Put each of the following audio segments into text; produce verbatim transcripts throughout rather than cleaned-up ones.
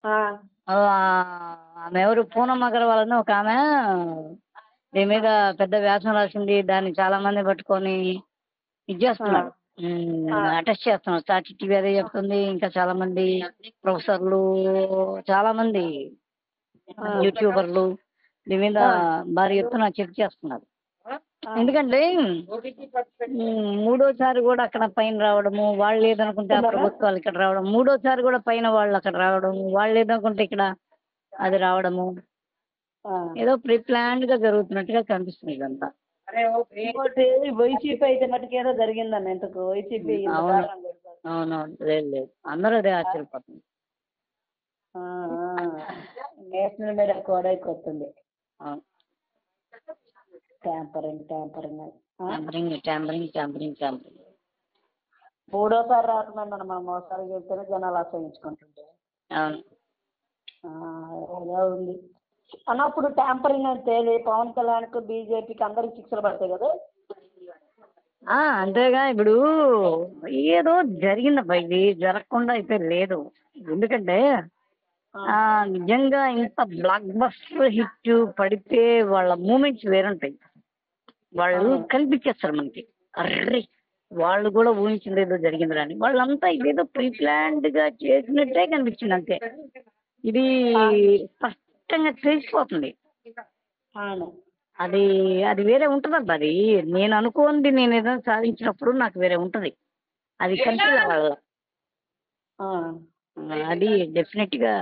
ఆ! ఆహ్, ఆమె ఎవరు 'పూనమ్ అగర్వాల్' అని ఒక ఆమె దీని మీద పెద్ద వ్యాసం రాసింది. దాన్ని చాలా మంది పట్టుకొని ఇది ఆ! చేస్తున్నారు. ఆ! హ్మ్. అటెస్ట్ చేస్తున్నారు. సాక్షి టీవీ అదే చెప్తుంది. ఇంకా చాలా మంది ప్రొఫెసర్‌లు చాలా మంది ఆ! యూట్యూబర్‌లు దీని మీద ఆ! భారీ ఎత్తున చర్చ చేస్తున్నారు. ఆ! ఎందుకంటే హ్మ్. మూడోసారి గూడా అక్కడ పైన రావడము, వాళ్ళేదనుకుంటే ఆ వస్తున్నారా? ప్రభుత్వాలు ఇక్కడ రావడం, మూడోసారి గూడా పైన వాళ్ళక్కడ రావడం, వాళ్ళేదనుకుంటే ఇక్కడ అది రావడము, ఆ! ఏదో ప్రీ ప్లాన్డ్‌గా జరుగుతున్నట్టుగా కనిపిస్తుంది ఇదంతా. ఇంకోటి వైసీపీ అయితే మటుకు ఏదో జరిగిందన్న ఇంతకు వైసీపీ హ్మ్. ఇంత అవును. దారుణంగా చేశారు. అవునవును. లేదు లేదు. అందరూ అదే ఆ! ఆశ్చర్యపోతున్నారు. ఆ! ఆ! నేషనల్ మీడియా కూడా ఎక్కువొస్తుంది. అవును. ట్యాంపరింగ్, ట్యాంపరింగ్ అని. ఆ! Tampering, tampering, tampering, tampering. మూడోసారి రాకుండానే మనం ఒకసారి చెప్తేనే జనాలు అసహించుకుంటుంటే. అవును. ఆ! అలా ఉంది. అన్నప్పుడు ట్యాంపరింగ్ అంటే ఇది పవన్ కళ్యాణ్‌కు, బీజేపీకి అందరికి శిక్షలు పడతాయి కదా! ఆ! అంతేగా ఇప్పుడు ఏదో జరిగిందబ్బా! ఇది జరగకుండా అయితే లేదు. ఎందుకంటే ఆ! ఆహ్, నిజంగా ఇంత బ్లాక్ బస్టర్ హిట్ పడితే వాళ్ళ మూమెంట్స్ వేరుంటాయి. వాళ్ళు అవును. కనిపించేస్తారు మనకి. అర్రె! వాళ్ళు గూడా ఊహించిందేదో జరిగిందిరా అని. వాళ్ళంతా ఇదేదో ప్రీ ప్లాన్డ్‌గా చేసినట్టే కనిపించింది అంతే. ఇది ఆ! స్పష్టంగా తెలిసిపోతుంది. అవును. అది, అది వేరే ఉంటదబ్బా అది. నేను అనుకోనిది నేనేదైనా సాధించినప్పుడు నాకు వేరే ఉంటది. అది కనిపియలే వాళ్ళలో. ఆ! ఆ! అది డెఫినెట్‌గా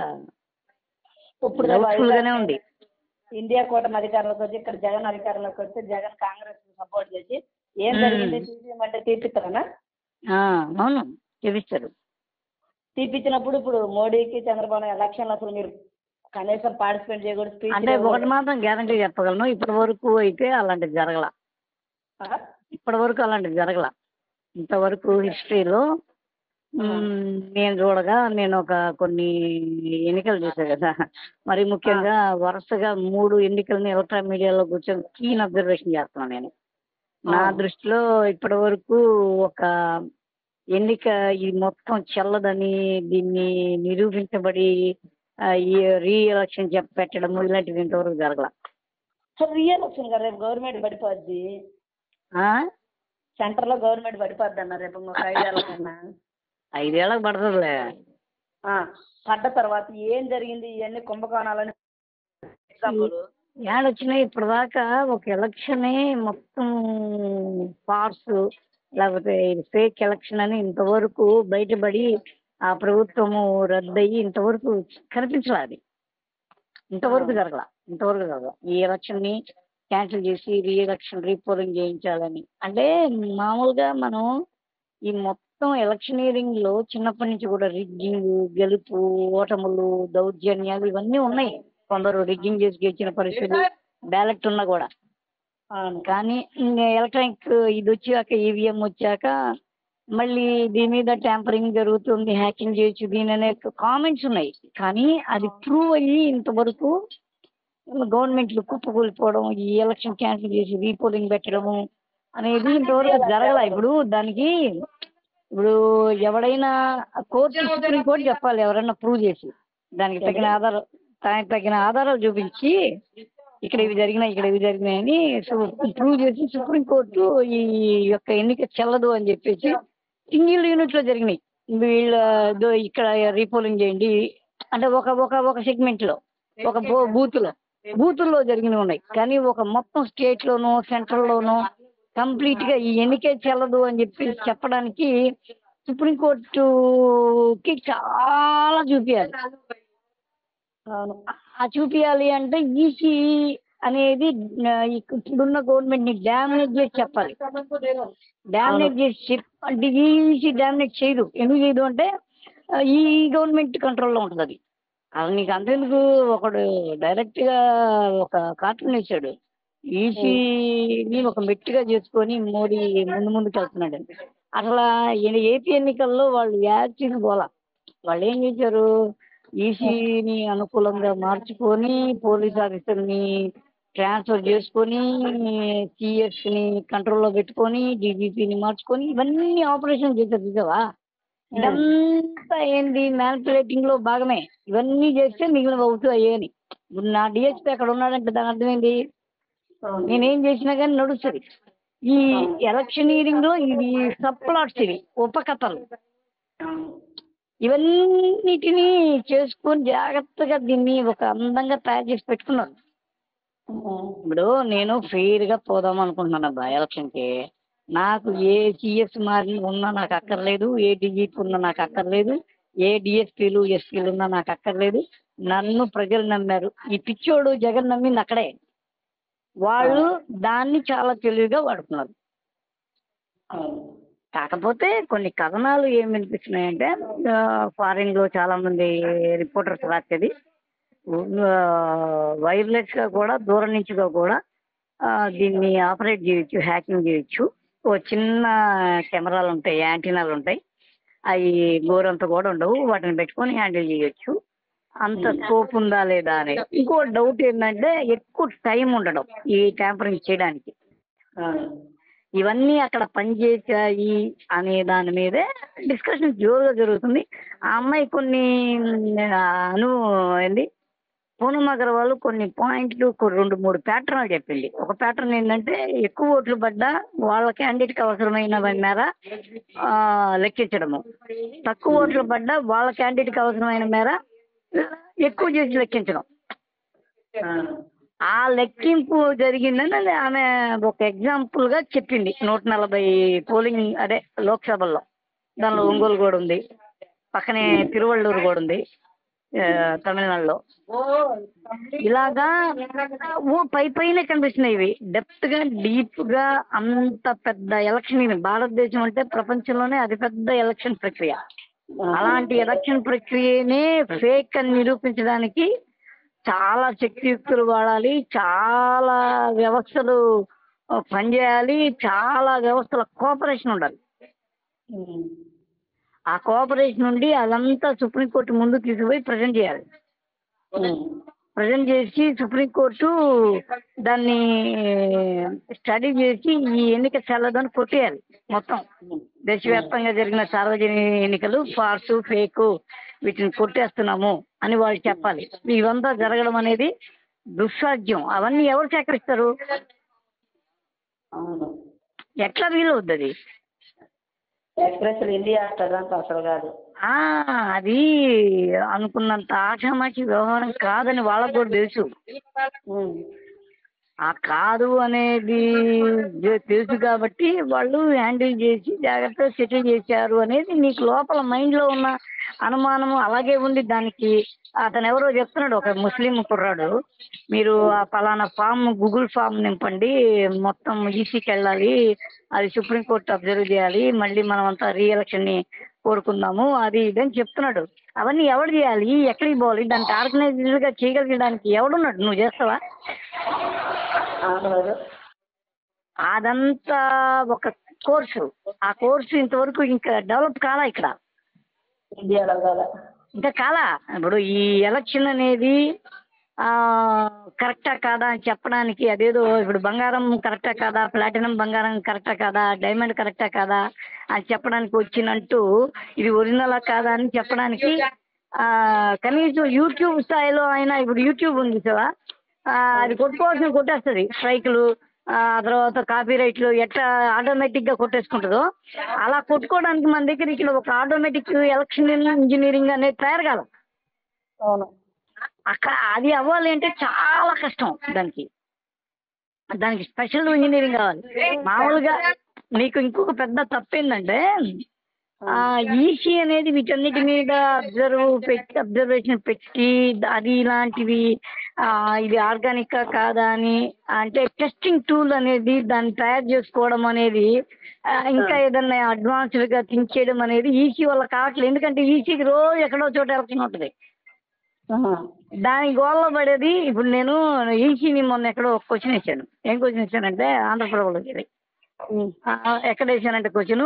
ఇప్పుడు రేపు డౌట్‌ఫుల్‌గానే అధికారం ఉంది. ఇండియా కూటమి అధికారంలోకి వచ్చి ఇక్కడ జగన్ అధికారంలోకి వస్తే జగన్ కాంగ్రెస్‌కి సపోర్ట్ చేసి ఏం హ్మ్. జరిగింది తీపియమంటే తీపిస్తారనా? ఆ! అవును. చూపిస్తారు. తీపిచ్చినప్పుడు ఇప్పుడు మోడీకి, చంద్రబాబు ఎలక్షన్‌లో అసలు మీరు కనీసం పార్టిసిపేట్ చేయకూడదు, అంటే స్పీచ్‌లు ఒకటి ఇవ్వకూడదు. మాత్రం గ్యారంటీ చెప్పగలను. ఇప్పటి వరకు అయితే అలాంటిది జరగల. ఆ! ఇప్పటి వరకు అలాంటిది జరగల. ఇంతవరకు హిస్టరీలో ఆ! హ్మ్. నేను చూడగా నేనొక కొన్ని ఎన్నికలు చూసా గదా! మరి ఆ! ముఖ్యంగా వరుసగా మూడు ఎన్నికలని ఎలక్ట్రానిక్ మీడియాలో కూర్చొని కీన్ అబ్జర్వేషన్ చేస్తున్నాను నేను. ఆ! నా దృష్టిలో ఇప్పటి వరకు ఒక ఎన్నిక ఇది మొత్తం చెల్లదని దీన్ని నిరూపించబడి ఆహ్, ఈ రీ ఎలక్షన్ చెప్ప పెట్టడము ఇలాంటివి ఇంతవరకు జరగల. సో రీ ఎలక్షన్ కదా! రేపు గవర్నమెంట్ పడిపోద్ది. ఆ! సెంటర్‌లో గవర్నమెంట్ పడిపోద్దన్నారు రేపు ఇంకొక ఐదు ఏళ్ల కన్నా. ఐదు ఏళ్ళకి పడతదిలే. ఆ! పడ్డ తర్వాత ఏం జరిగింది ఇయన్నీ కుంభకోణాలని ఈ ఎగ్జాంపుల్ యాడొచ్చినాయి ఇప్పటిదాకా ఒక ఎలక్షనే మొత్తం ఫార్స్ లేకపోతే ఇది ఫేక్ ఎలక్షన్ అని ఇంతవరకు బయటపడి ఆ ప్రభుత్వము రద్దయ్యి ఇంతవరకు కనిపించలా అది. ఆ! ఇంతవరకు జరగల. ఇంతవరకు జరగల. ఈ ఎలక్షన్‌ని క్యాన్సిల్ చేసి రీ ఎలక్షన్, రీపోలింగ్ చేయించాలని. అంటే మామూలుగా మనం ఈ మొత్తం ఎలక్షనీరింగ్‌లో చిన్నప్పటి నుంచి కూడా రిగ్గింగు, గెలుపు, ఓటములు, దౌర్జన్యాలు ఇవన్నీ ఉన్నాయి. కొందరు రిగ్గింగ్ చేసి గెలిచిన పరిస్థితులు, బ్యాలెట్ ఉన్నా గూడా. అవును. కానీ ఇంగ ఎలక్ట్రానిక్ ఇదొచ్చాక ఈవీఎం వచ్చాక మళ్ళీ దీని మీద ట్యాంపరింగ్ జరుగుతుంది, హ్యాకింగ్ చేయొచ్చు దీననే కామెంట్స్ ఉన్నాయి. కానీ అది ప్రూవ్ అయ్యి ఇంతవరకు గవర్నమెంట్‌లు కుప్పకూలిపోవడం, ఈ ఎలక్షన్ క్యాన్సిల్ చేసి రీపోలింగ్ పెట్టడము అనేది ఇంతవరకు జరగల. ఇప్పుడు దానికి ఇప్పుడు ఎవడైనా కోర్టు సుప్రీం కోర్ట్ చెప్పాలి ఎవరైనా ప్రూవ్ చేసి. దానికి ఏంటిది? తగిన ఆధారాలు దానికి తగిన ఆధారాలు చూపించి ఇక్కడ ఆ! ఇవి జరిగినాయి, ఇక్కడ ఇవి జరిగినాయని సు ప్రూవ్ చేసి సుప్రీం కోర్టు ఈ యొక్క ఎన్నిక చెల్లదు అని చెప్పేసి సింగిల్ యూనిట్‌లో జరిగినాయి. వీళ్ళ దో ఇక్కడ రీపోలింగ్ చేయండి. అంటే ఒక ఒక ఒక సెగ్మెంట్‌లో, ఒక బూ బూత్‌లో. బూతుల్లో జరిగినవున్నాయి. కానీ ఒక మొత్తం స్టేట్‌లోనో, సెంట్రల్‌లోనో కంప్లీట్‌గా ఈ ఎన్నికే చెల్లదు అని చెప్పేసి చెప్పడానికి సుప్రీం కోర్టుకి చాలా చూపియాలి. అవును. ఆ చూపియాలి అంటే ఈసీ అనేది ఆహ్, ఇప్పుడున్న గవర్నమెంట్‌ని డామినేట్ చేసి చెప్పాలి. అవును. డామినేట్ చేసి చెప్ అంటే ఈసీ డామినేట్ చేయదు. ఎందుకు చేయదు అంటే ఆహ్, ఈ గవర్నమెంట్ కంట్రోల్‌లో ఉంటదది. అసలు నీకు అంతెందుకు ఒకడు డైరెక్ట్‌గా ఒక కార్టూన్ ఏసాడు. హ్మ్. ఈసీని ఒక మెట్టుగా చేసుకొని మోడీ ముందు ముందుకెళ్తున్నాడని. అసలా ఈయన ఏపీ ఎన్నికల్లో వాళ్ళు యాక్టింగ్ పోలా. వాళ్ళేం చేశారు? హ్మ్. ఈసీని అనుకూలంగా మార్చుకొని పోలీస్ ఆఫీసర్‌ని ట్రాన్స్‌ఫర్ చేసుకొని సీఎస్‌ని కంట్రోల్‌లో పెట్టుకొని డీజీపీని మార్చుకొని ఇవన్నీ ఆపరేషన్‌లు చేశారు చూసావా? ఇదంతా ఏంది మ్యానిపులేటింగ్ లో భాగమే. ఇవన్నీ చేస్తే మిగిలిన అవుతూ అయ్యేని. ఇప్పుడు నా డిఎస్పీ అక్కడ ఉన్నాడంటే దాని అర్థం ఏంటి? అవును. నేనేం చేసినా కానీ నడుస్తుంది. ఈ అవును. ఎలక్షనీరింగ్ లో ఇది సబ్ ప్లాట్స్, ఇవి ఉపకథలు, అవును. ఇవన్నిటినీ చేసుకొని జాగ్రత్తగా దీన్ని ఒక అందంగా తయారు చేసి పెట్టుకున్నాను. ఉమ్. ఇప్పుడు నేను ఫెయిర్ గా పోదాం అనుకుంటున్నాను అబ్బా ఎలక్షన్ కి. నాకు ఏ సిఎస్ మారి ఉన్నా నాకు అక్కర్లేదు, ఏ డీజీపీ ఉన్నా నాకు అక్కర్లేదు, ఏ డిఎస్పీలు ఎస్పీలు ఉన్నా నాకు అక్కర్లేదు. నన్ను ప్రజలు నమ్మారు. ఈ పిచ్చోడు జగన్ నమ్మింది అక్కడే. వాళ్ళు దాన్ని చాలా తెలివిగా వాడుతున్నారు. అవును. కాకపోతే కొన్ని కథనాలు ఏం వినిపిస్తున్నాయంటే, ఫారిన్ లో చాలా మంది రిపోర్టర్స్ రాసేది, వైర్లెస్ గా కూడా దూరం నుంచిగా కూడా ఆ, దీన్ని ఆపరేట్ చేయొచ్చు, హ్యాకింగ్ చేయొచ్చు. ఓ చిన్న కెమెరాలు ఉంటాయి, యాంటీనాలు ఉంటాయి, అవి గోరంత కూడా ఉండవు, వాటిని పెట్టుకొని హ్యాండిల్ చేయొచ్చు. అంత స్కోప్ ఉందా లేదా అని. ఇంకో డౌట్ ఏంటంటే ఎక్కువ టైం ఉండడం ఈ ట్యాంపరింగ్ చేయడానికి. అవును. ఇవన్నీ అక్కడ పనిచేసాయి అనే దాని మీదే డిస్కషన్ జోరుగా జరుగుతుంది. ఆ అమ్మాయి కొన్ని ఆ, అను ఏంది పూనమ్ అగర్వాల్ కొన్ని పాయింట్లు కొన్ని రెండు మూడు ప్యాటర్న్లు చెప్పింది. ఒక ప్యాటర్న్ ఏంటంటే ఎక్కువ ఓట్లు పడ్డా వాళ్ళ క్యాండిడేట్కి అవసరమైన మేర ఆ, లెక్కించడము, తక్కువ ఓట్లు పడ్డా వాళ్ళ క్యాండిడేట్కి అవసరమైన మేర ఎక్కువ చేసి లెక్కించడం. అవును. ఆ లెక్కింపు జరిగిందని అది ఆమె ఒక ఎగ్జాంపుల్ గా చెప్పింది. నూట నలభై పోలింగ్ అదే లోక్సభల్లో, దానిలో ఒంగోలు కూడా ఉంది, పక్కనే తిరువళ్ళూరు కూడా ఉంది ఆ, తమిళనాడులో. ఇలాగా ఓ పై పైన కనిపిస్తున్నాయి. ఇవి డెప్త్ గా డీప్ గా అంత పెద్ద ఎలక్షన్. ఇది భారతదేశం అంటే ప్రపంచంలోనే అతిపెద్ద ఎలక్షన్ ప్రక్రియ. అలాంటి ఎలక్షన్ ప్రక్రియనే ఫేక్ అని నిరూపించడానికి చాలా శక్తియుక్తులు వాడాలి, చాలా వ్యవస్థలు పనిచేయాలి, చాలా వ్యవస్థల కోఆపరేషన్ ఉండాలి. ఉమ్. ఆ కోఆపరేషన్ నుండి అదంతా సుప్రీంకోర్టు ముందు తీసుకుపోయి ప్రజెంట్ చేయాలి. ఉమ్. ప్రజెంట్ చేసి సుప్రీంకోర్టు దాన్ని స్టడీ చేసి ఈ ఎన్నిక చెల్లదని కొట్టేయాలి. మొత్తం దేశవ్యాప్తంగా జరిగిన సార్వజనిక ఎన్నికలు ఫార్సు, ఫేకు, వీటిని కొట్టేస్తున్నాము అని వాళ్ళు చెప్పాలి. ఇవంతా జరగడం అనేది దుస్సాధ్యం. అవన్నీ ఎవరు సేకరిస్తారు? అవును. ఎట్లా వీలవుద్ది అది? ఎక్స్ప్రెస్ ఇండియా అంటారంట అసలు కాదు. ఆ, అది అనుకున్నంత ఆషామాషి వ్యవహారం కాదని వాళ్ళకు కూడా తెలుసు. ఉమ్. ఆ కాదు అనేది జే- తెలుసు కాబట్టి వాళ్ళు హ్యాండిల్ చేసి జాగ్రత్తగా సెటిల్ చేశారు అనేది నీకు లోపల మైండ్ లో ఉన్న అనుమానము అలాగే ఉంది. దానికి అతను ఎవరో చెప్తున్నాడు, ఒక ముస్లిం కుర్రాడు, మీరు ఆ పలానా ఫామ్ గూగుల్ ఫామ్ నింపండి, మొత్తం ఈసీకి వెళ్ళాలి, అది సుప్రీంకోర్టు అబ్జర్వ్ చేయాలి, మళ్ళీ మనం అంతా రీ ఎలక్షన్ ని కోరుకుందాము, అది ఇదని చెప్తున్నాడు. అవన్నీ ఎవరు చేయాలి, ఎక్కడికి పోవాలి, దానికి ఆర్గనైజ్డ్ గా చేయగలిగడానికి ఎవడున్నాడు? నువ్వు చేస్తావా? అవును. అదంతా ఒక కోర్సు. ఆ కోర్సు ఇంతవరకు ఇంకా డెవలప్ కాలా ఇక్కడ, ఇండియాలో కదా. ఇంకా కాలా. ఇప్పుడు ఈ ఎలక్షన్ అనేది ఆ కరెక్టా కాదా అని చెప్పడానికి, అదేదో ఇప్పుడు బంగారం కరెక్టా కాదా, ప్లాటినం బంగారం కరెక్టా కాదా, డైమండ్ కరెక్టా కాదా అని చెప్పడానికి వచ్చినట్టు ఇది ఒరిజినలా కాదా అని చెప్పడానికి ఆ కనీసం యూట్యూబ్ స్థాయిలో అయినా, ఇప్పుడు యూట్యూబ్ ఉంది కదా, ఆ, అది కొట్టుకోవాల్సిన కొట్టేస్తుంది. స్ట్రైకులు, ఆ తర్వాత కాపీ రైట్లు ఎట్లా ఆటోమేటిక్ గా కొట్టేసుకుంటుందో అలా కొట్టుకోవడానికి మన దగ్గర ఇక్కడ ఒక ఆటోమేటిక్ ఎలక్షన్ ఇంజనీరింగ్ అనేది తయారు కాదు. అవును. అక్కడ అది అవ్వాలి అంటే చాలా కష్టం. దానికి దానికి స్పెషల్ ఇంజనీరింగ్ కావాలి. మామూలుగా నీకు ఇంకొక పెద్ద తప్పు ఏంటంటే ఈసీ అనేది వీటన్నిటి మీద అబ్జర్వ్ పెట్టి అబ్జర్వేషన్ పెట్టి అది ఇలాంటివి ఆ, ఇది ఆర్గానిక్ కాదా అని అంటే టెస్టింగ్ టూల్ అనేది దాన్ని తయారు చేసుకోవడం అనేది ఆ, ఇంకా ఏదన్నా అడ్వాన్స్డ్ గా థింక్ చేయడం అనేది ఈసీ వల్ల కావట్లేదు. ఎందుకంటే ఈసీకి రోజు ఎక్కడో చోట ఎలక్షన్ ఉంటుంది. దాని గోల్లో పడేది. ఇప్పుడు నేను ఈసీని మొన్న ఎక్కడో ఒక క్వశ్చన్ ఇచ్చాను. ఏం క్వశ్చన్ ఇచ్చానంటే ఆంధ్రప్రభలోకి ఎక్కడ వేసానంటే క్వశ్చన్,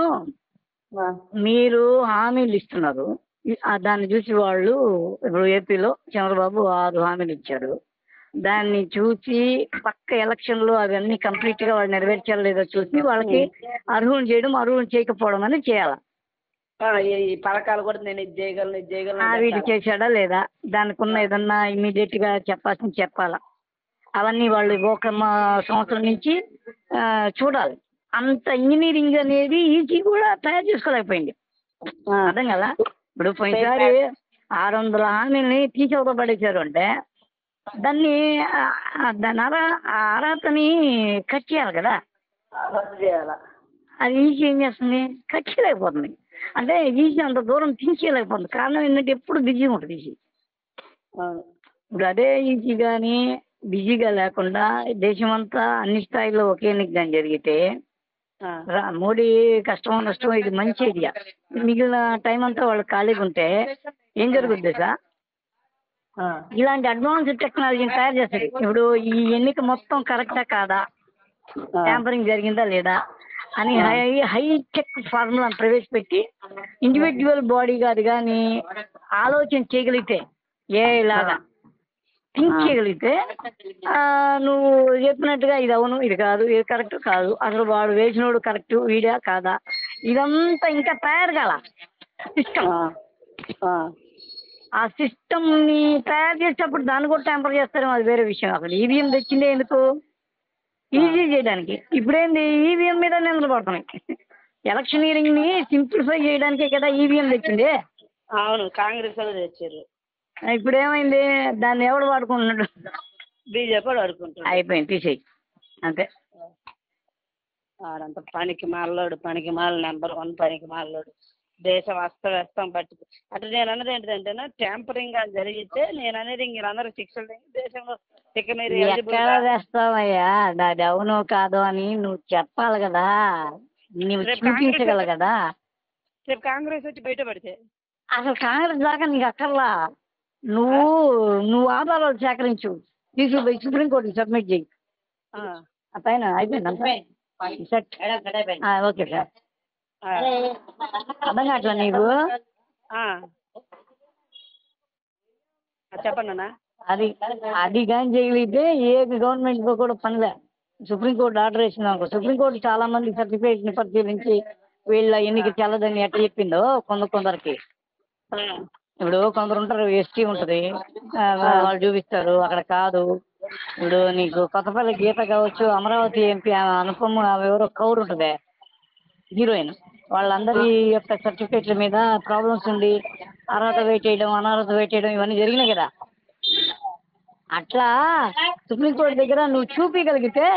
మీరు హామీలు ఇస్తున్నారు, ఆ దాన్ని చూసి వాళ్ళు ఇప్పుడు ఏపీలో చంద్రబాబు ఆరు హామీలు ఇచ్చాడు, దాన్ని చూసి పక్క ఎలక్షన్ లో అవన్నీ కంప్లీట్ గా వాళ్ళు నెరవేర్చారో లేదో చూసి వాళ్ళకి అర్హులు చేయడం, అర్హులు చేయకపోవడం అనేది చేయాలి. ఆ, ఈ ఈ పథకాలు కూడా నేను ఇది చేయగలను ఇది చేయగలను అని వీటి పెట్టాలా? చేశాడా లేదా, దానికి ఉన్న ఏదన్నా ఇమీడియట్ గా చెప్పాల్సింది చెప్పాలా, అవన్నీ వాళ్ళు ఒక మా సంవత్సరం నుంచి ఆ, చూడాలి. అంత ఇంజనీరింగ్ అనేది ఈజీ కూడా తయారు చేసుకోలేకపోయింది. ఆ, అర్థం కదా. ఇప్పుడు పోయినసారి ఆరు వందల హామీల్ని తీసేవతో పడేశారు అంటే దాన్ని ఆ, ఆ, దాని అర ఆ అర్హతని కట్ చేయాలి కదా. రద్దు చేయాలా? అది ఈజీ ఏం చేస్తుంది, కట్ చేయలేకపోతుంది. అంటే ఈజీ అంత దూరం తీసేయలేకపోతుంది. కారణం ఏంటంటే ఎప్పుడు బిజీగా ఉంటుంది ఈజీ. అవును. ఇప్పుడు అదే ఈజీ కానీ బిజీగా లేకుండా దేశం అంతా అన్ని స్థాయిలో ఒకే ఎన్నికగా జరిగితే ఆ, రా- మోడీ కష్టమో నష్టమో ఇది మంచి ఐడియా. మిగిలిన టైం అంతా వాళ్ళు ఖాళీగా ఉంటే ఏం జరుగుద్ది సార్, ఆ, ఇలాంటి అడ్వాన్స్డ్ టెక్నాలజీని తయారు చేస్తుంది. ఇప్పుడు ఈ ఎన్నిక మొత్తం కరెక్టా కాదా, ఆ, ట్యాంపరింగ్ జరిగిందా లేదా అని హై హైటెక్ ఫార్ములా ప్రవేశపెట్టి ఇండివిజువల్ బాడీగా అది కానీ ఆలోచన చేయగలిగితే, ఏ ఇలాగా థింక్ చేయగలిగితే ఆ, నువ్వు చెప్పినట్టుగా ఇది అవును ఇది కాదు ఇది కరెక్ట్ కాదు అసలు వాడు వేసినోడు కరెక్ట్ వీడా కాదా ఇదంతా ఇంకా తయారు కాల సిస్టమ్. ఆ, ఆ, ఆ సిస్టమ్ ని తయారు చేసేటప్పుడు దాన్ని కూడా ట్యాంపర్ చేస్తారేమో అది వేరే విషయం. అసలు ఈవీఎం తెచ్చిందే ఎందుకు, ఈజీ చేయడానికి. ఇప్పుడేంది ఈవీఎం మీద నిందలు పడుతున్నాయి. ఎలక్షనీరింగ్ ని సింప్లిఫై చేయడానికే కదా ఈవీఎం తెచ్చింది. అవును, కాంగ్రెస్ వాళ్ళు తెచ్చారు. ఇప్పుడు ఏమైంది, దాన్ని ఎవడు వాడుకుంటున్నాడు, బీజేపీ వాడు అడుకుంటాడు. అయిపోయింది తీసేయి అంతే. ఆడంత పనికి మాలోడు, పనికి మాల నెంబర్ వన్ పనికి మాలోడు. దేశం అస్తవ్యస్తం పట్టి అంటే నేను అన్నది ఏంటిదంటే ట్యాంపరింగ్ అని జరిగితే నేను అనేది మీరందరూ శిక్షలు తెచ్చి దేశంలో ఇక మీరు eligible ఎక్కడ గా- వేస్తావయ్యా, నాది అవును కాదు అని నువ్వు చెప్పాలి కదా, నువ్వు రేపు చూపించగల కాంగ్రెస్ కదా. రేపు కాంగ్రెస్ వచ్చి బయటపడితే అసలు కాంగ్రెస్ దాకా నీకు అక్కర్లా, నువ్వు నువ్వు ఆధారాలు సేకరించు, తీసుకుపోయి సుప్రీంకోర్టుకి సబ్మిట్ చేయి. ఆ, ఆ పైన అయిపోయింది అంతా సెట్. ఆ, ఓకే సార్. ఆ, అర్థం కావట్లా నీకు, ఆ. చెప్పండి అన్న. అది అది కానీ చేయగలిగితే ఏ గవర్నమెంట్ కూడా పనిలే. సుప్రీంకోర్టు ఆర్డర్ వేసింది అనుకో, సుప్రీంకోర్టు చాలా మంది సర్టిఫికేట్ ని పరిశీలించి వీళ్ళ ఎన్నిక చెల్లదని ఎట్లా చెప్పిందో కొందరు కొందరికి. ఆ, ఇప్పుడు కొందరు ఉంటారు, ఎస్టీ ఉంటుంది, ఆ, వాళ్ళు చూపిస్తారు అక్కడ కాదు. ఇప్పుడు నీకు కొత్తపల్లి గీత కావచ్చు, అమరావతి ఎంపీ అనుపమ ఎవరో కౌరు ఉంటుంది హీరోయిన్, వాళ్ళందరి యొక్క సర్టిఫికేట్ల మీద ప్రాబ్లమ్స్ ఉండి అర్హత వెయిట్ చేయడం అనర్హత వెయిట్ చేయడం ఇవన్నీ జరిగినాయి కదా. అట్లా సుప్రీంకోర్టు దగ్గర నువ్వు చూపించగలిగితే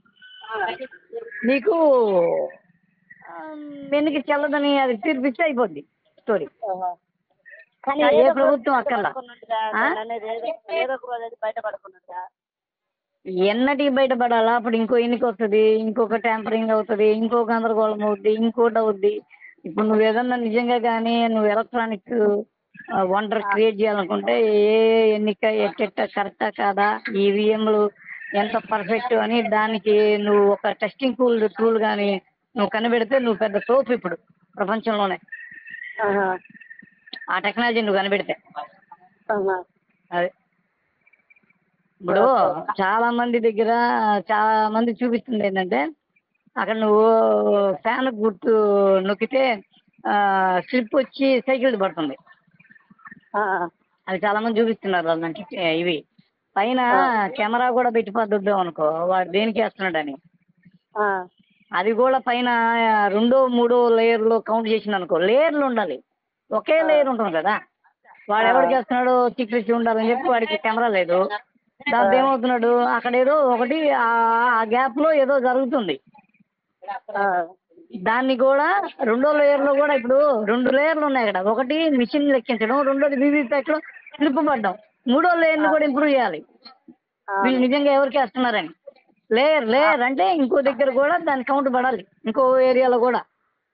నీకు ఆ, ఎన్నిక చెల్లదని అది తీర్పిస్తే అయిపోద్ది స్టోరీ. కానీ ఏ ఏదో ఒక రోజు ప్రభుత్వం అక్కర్లా. బయటపడుకున్నట్టుగా ఆ? దాన్ని అనేది ఏదో- ఏదో ఒక రోజు అది బయటపడుకున్నట్టుగా. ఎన్నటికి బయటపడాలా, అప్పుడు ఇంకో ఎన్నిక వస్తుంది, ఇంకొక ట్యాంపరింగ్ అవుతుంది, ఇంకో గందరగోళం అవుద్ది, ఇంకోటి అవుద్ది. ఇప్పుడు నువ్వు ఏదన్నా నిజంగా కానీ నువ్వు ఎలక్ట్రానిక్ వండర్ క్రియేట్ చేయాలనుకుంటే ఏ ఎన్నిక ఎట్టెట్ట కరెక్టా కాదా, ఈవీఎంలు ఎంత పర్ఫెక్ట్ అని దానికి నువ్వు ఒక టెస్టింగ్ టూల్ టూల్ కానీ నువ్వు కనిపెడితే నువ్వు పెద్ద తోపు ఇప్పుడు ప్రపంచంలోనే. ఆహా, ఆ టెక్నాలజీ నువ్వు కనిపెడితే ఆహా. అదే. ఇప్పుడు చాలా మంది దగ్గర చాలా మంది చూపిస్తుంది ఏంటంటే అక్కడ నువ్వు ఫ్యాన్ గుర్తు నొక్కితే స్లిప్ వచ్చి సైకిల్ పడుతుంది. ఆ, అది చాలా మంది చూపిస్తున్నారు వాళ్ళంటే ఇవి పైన కెమెరా కూడా పెట్టి పద్దుద్దాం అనుకో వాడు దేనికి వేస్తున్నాడని. ఆ, అది కూడా పైన రెండో మూడో లేయర్ లో కౌంట్ చేసింది అనుకో, లేయర్లు ఉండాలి, ఒకే లేయర్ ఉంటుంది కదా. వాడు ఎవరికి వేస్తున్నాడో సీక్రెసీ ఉండాలని చెప్పి వాడికి కెమెరా లేదు. దాంతో ఏమవుతున్నాడు, అక్కడ ఏదో ఒకటి ఆ గ్యాప్ లో ఏదో జరుగుతుంది. ఆ, దాన్ని కూడా రెండో లేయర్ లో కూడా ఇప్పుడు రెండు లేయర్లు ఉన్నాయి అక్కడ, ఒకటి మిషన్ లెక్కించడం, రెండోది వీవీప్యాట్ లో స్లిప్ పడ్డం, మూడో లేయర్ ని కూడా ఇంప్రూవ్ చేయాలి వీళ్ళు నిజంగా ఎవరికి వేస్తున్నారని. లేయర్ లేయర్ అంటే ఇంకో దగ్గర కూడా దాని కౌంట్ పడాలి, ఇంకో ఏరియాలో కూడా.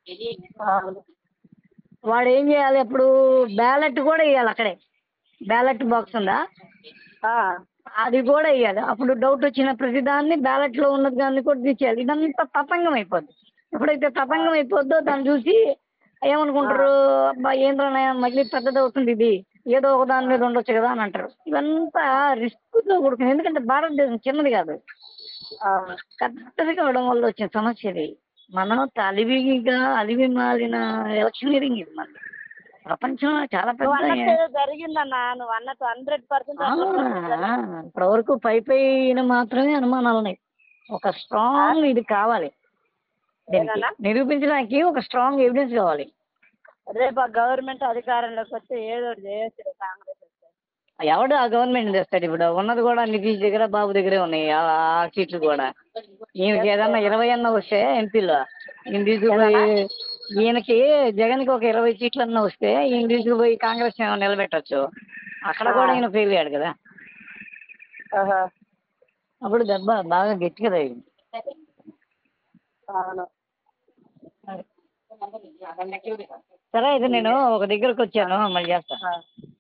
వాడు ఏం చేయాలి, అప్పుడు బ్యాలెట్ కూడా వేయాలి అక్కడే, బ్యాలెట్ బాక్స్ ఉందా ఆ, అది కూడా వేయాలి. అప్పుడు డౌట్ వచ్చిన ప్రతిదాన్ని బ్యాలెట్ లో ఉన్నది దాన్ని కూడా తీసేయాలి. ఇదంతా తతంగం అయిపోద్ది. ఎప్పుడైతే తతంగం అయిపోద్దో దాన్ని చూసి ఏమనుకుంటారు, అబ్బా ఏంద్రా మళ్ళీ పెద్దది అవుతుంది ఇది, ఏదో ఒక దాని మీద ఉండొచ్చు కదా అని అంటారు. ఇదంతా రిస్క్ తో కూడుకుంది, ఎందుకంటే భారతదేశం చిన్నది కాదు, పెద్దది కావడం వల్ల వచ్చిన సమస్య ఇది. మనం అలివిగా అలివి మాలిన ఎలక్షనీరింగ్ ఇది మనది. ప్రపంచంలో చాలా నువ్వు పెద్ద అన్నట్టు ఏదో జరిగిందన్నా, నువ్వు అన్నట్టు హండ్రెడ్ పర్సెంట్ ఆ, హండ్రెడ్ పర్సెంట్ జరిగింది. ఇప్పటివరకు పై పైన మాత్రమే అనుమానాలు ఉన్నాయి. ఒక ఆ? స్ట్రాంగ్ ఇది కావాలి, దీనికి ఏదన్నా నిరూపించడానికి ఒక స్ట్రాంగ్ ఎవిడెన్స్ కావాలి. రేపు ఆ గవర్నమెంట్ అధికారంలోకి వస్తే ఏదో ఒకటి చేయొచ్చు కాంగ్రెస్ వస్తే. ఎవడు ఆ గవర్నమెంట్ తెస్తాడు? ఇప్పుడు ఉన్నది కూడా నితీష్ దగ్గర, బాబు దగ్గరే ఉన్నాయి ఆ ఆ సీట్లు కూడా. ఈయనకి ఏదన్నా ఇరవై అన్న వస్తే ఎంపీలో ఈయన తీసుకుపోయి, ఏదన్నా ఈయనకి జగన్కి ఒక ఇరవై సీట్లు అన్న వస్తే ఈయన తీసుకుపోయి కాంగ్రెస్ నిలబెట్టచ్చు. అక్కడ కూడా ఈయన ఫెయిల్ అయ్యాడు కదా. ఆహా. అప్పుడు దెబ్బ బాగా గట్టిగా తగిలింది. అవును. సరే అయితే నేను ఒక దగ్గరకు వచ్చాను, మళ్ళీ చేస్తా. ఆ.